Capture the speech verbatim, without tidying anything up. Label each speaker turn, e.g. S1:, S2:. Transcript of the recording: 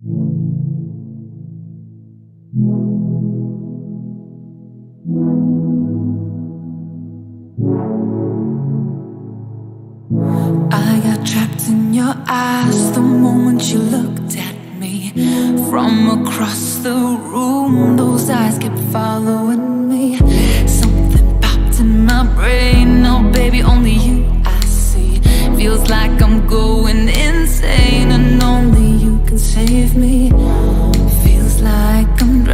S1: I got trapped in your eyes the moment you looked at me. From across the room, those eyes kept following me. Something popped in my brain, oh baby, only you I see. Feels like I'm going insane and only you can save me. Feels like I'm